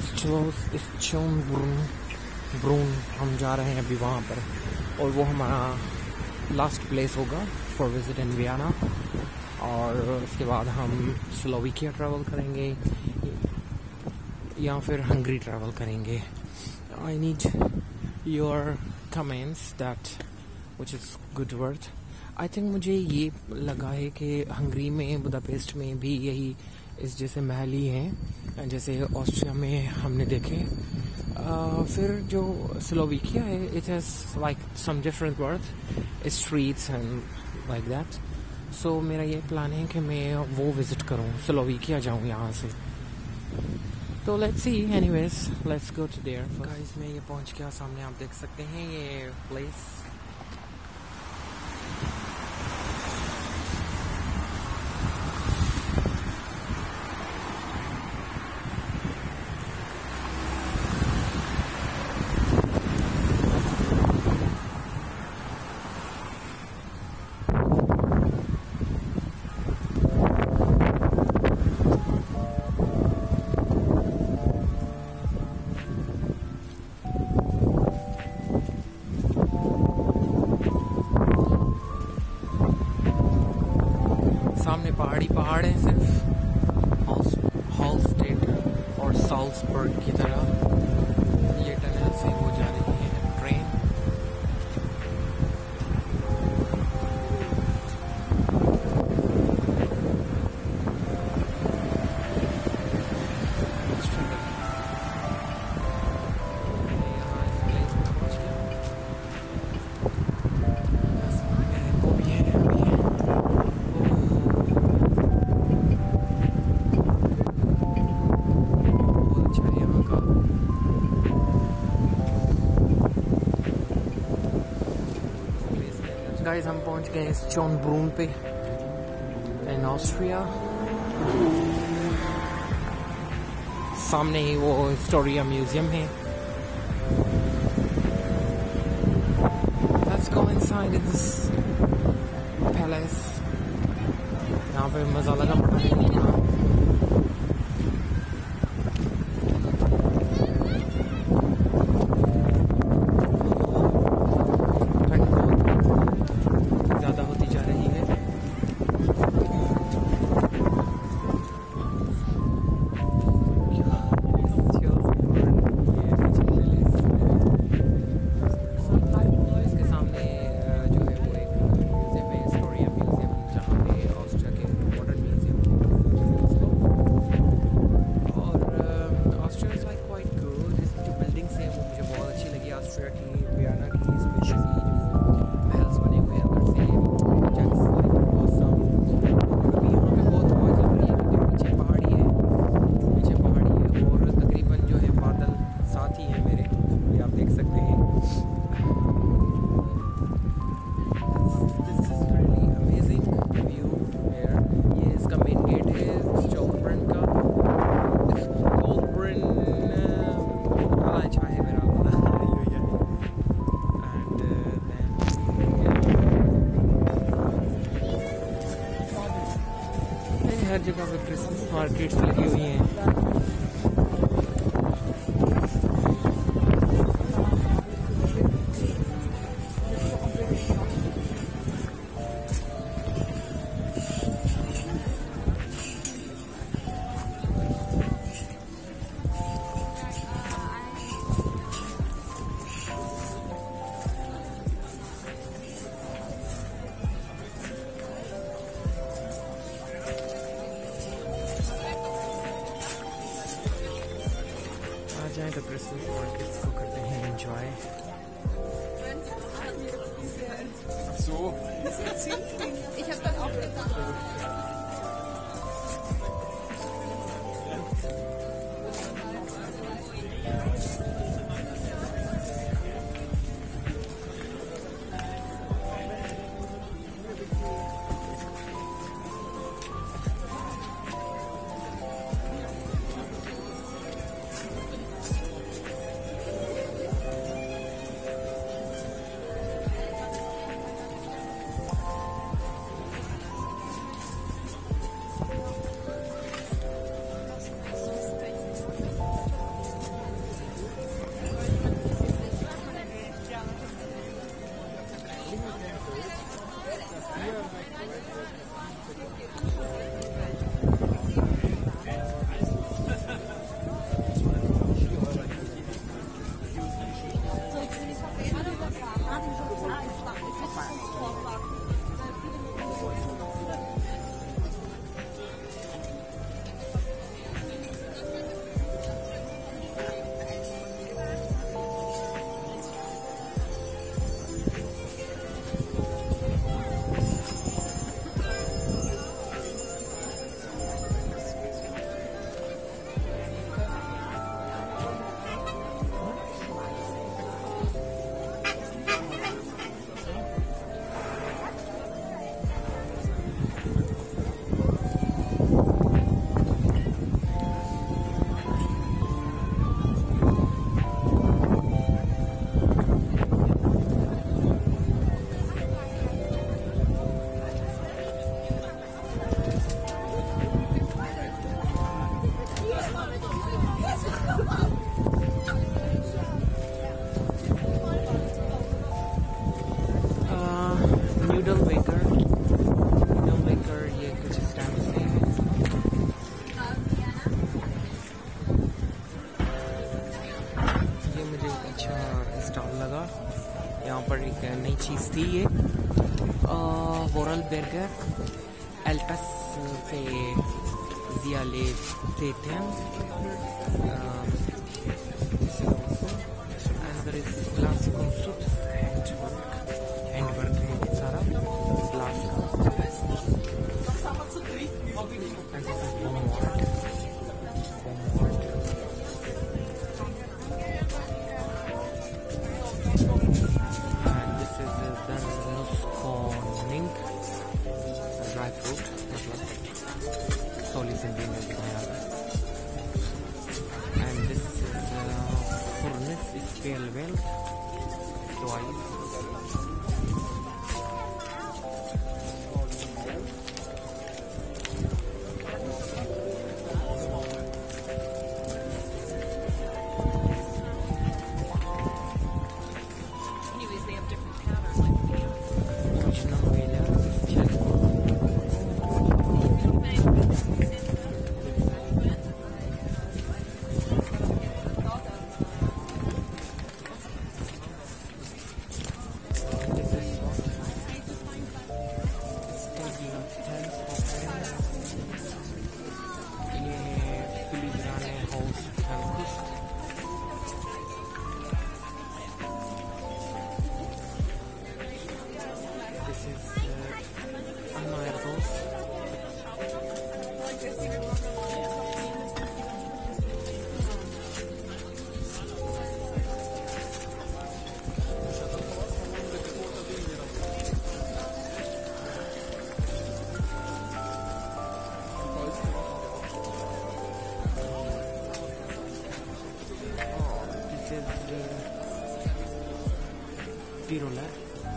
Schönbrunn हम जा रहे हैं अभी वहाँ पर, और वो हमारा लास्ट प्लेस होगा फॉर विजिट इन वियना। और उसके बाद हम स्लोवाकिया ट्रैवल करेंगे या फिर हंगरी ट्रैवल करेंगे। I need your comments that which is good worth. I think मुझे ये लगा है कि हंगरी में, बुदापेस्ट में भी यही इस जैसे महल ही हैं जैसे ऑस्ट्रिया में हमने देखे। फिर जो स्लोवाकिया है, it has like some different worth, streets and like that. So मेरा ये प्लान है कि मैं वो विज़िट करूँ, स्लोवाकिया जाऊँ यहाँ से। तो let's see, anyways let's go to there. Guys मैं ये पहुँच गया, सामने आप देख सकते हैं ये प्लेस। सामने पहाड़ है, सिर्फ हॉलस्टेड और साल्सबर्ग की तरह। ये टनल से वो जा रही है ट्रेन। गाइस हम पहुंच गए शोनब्रून पे इन ऑस्ट्रिया। सामने ही वो हिस्टोरिया म्यूजियम है। Let's go inside this palace. यहाँ पे मजा लगा पड़ा है। हर जगह पे क्रिसमस मार्केट्स लगी हुई हैं। जाए तो क्रिसमस मार्केट्स को करते हैं enjoy. So. Ich habe dann auch gedacht. Stall लगा। यहाँ पर एक नई चीज़ थी ये वोरल बर्गर एल्टस पे दिया ले देते हैं। अंदर इस ग्लास को हैंडवर्क है सारा ग्लास का। ड्राई फ्रूट मतलब सोली सिंधी में दिखाया है। And this is furnace spell well twice. Pirola.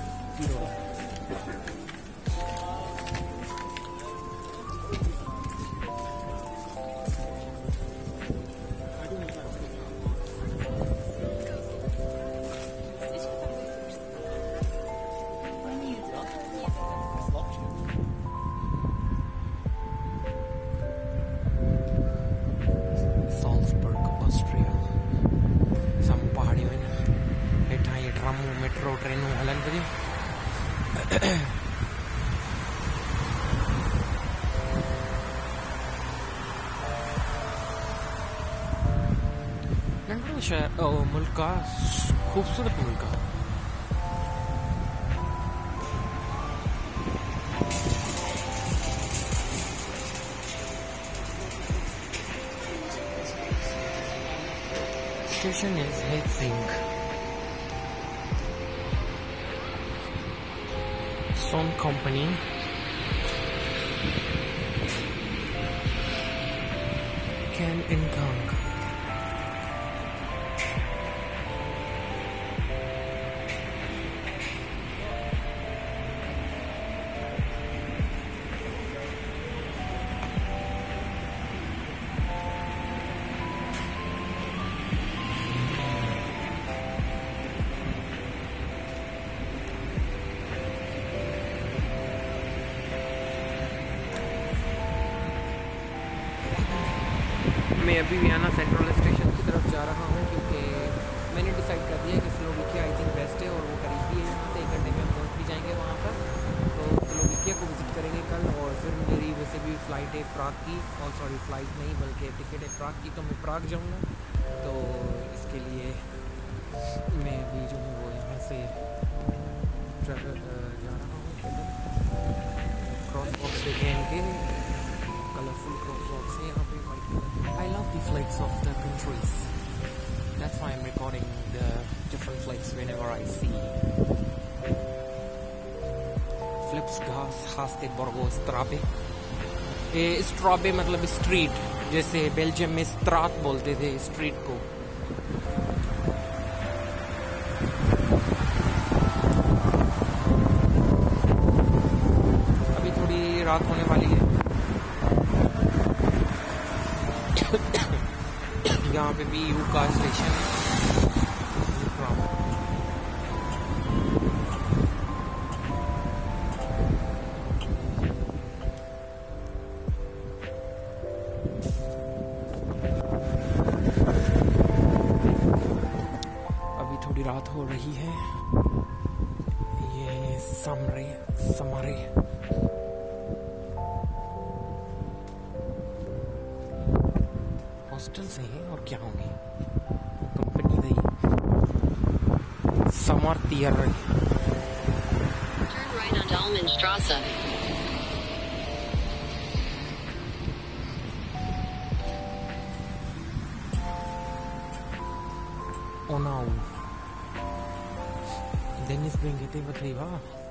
Metro train हलन पे मुल्क का खूबसूरत मुल्क का station is Helsinki Some company can income. मैं अभी वियना सेंट्रल स्टेशन की तरफ जा रहा हूँ क्योंकि मैंने डिसाइड कर दिया कि स्लोवाकिया आई थिंक बेस्ट है और वो करीब ही है यहाँ से 1 घंटे में हम पहुँच भी जाएंगे वहाँ पर। तो स्लोवाकिया को विज़िट करेंगे कल और फिर मेरी वैसे भी फ़्लाइट है प्राग की और सॉरी फ़्लाइट नहीं बल्कि टिकट है प्राग की, तो मैं प्राग जाऊँगा। तो इसके लिए मैं अभी जो है वो यहाँ से ट्रैवल जा रहा हूँ। क्रॉस बॉक्स देखें इनके कलरफुल क्रॉस बॉक्स है यहाँ पे white colour. I love the flags of the countries. That's why I'm recording the different flags whenever I see. Flips haste borgo strabe. स्ट्रॉबे मतलब स्ट्रीट, जैसे बेल्जियम में स्ट्राट बोलते थे स्ट्रीट को। अभी थोड़ी रात होने वाली है। यहाँ पे भी यू का स्टेशन है। अभी थोड़ी रात रात हो रही है। ये समरे हॉस्टल से हैं और क्या होंगे, कंपनी गई समर तियर। Turn right on Dahlmannstrasse. Oh no. Dennis bringt die Betriebe.